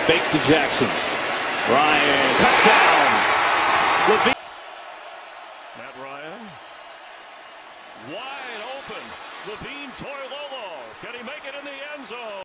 Fake to Jackson. Ryan, touchdown. LaVine. Matt Ryan. Wide open. LaVine Toilolo. Can he make it in the end zone?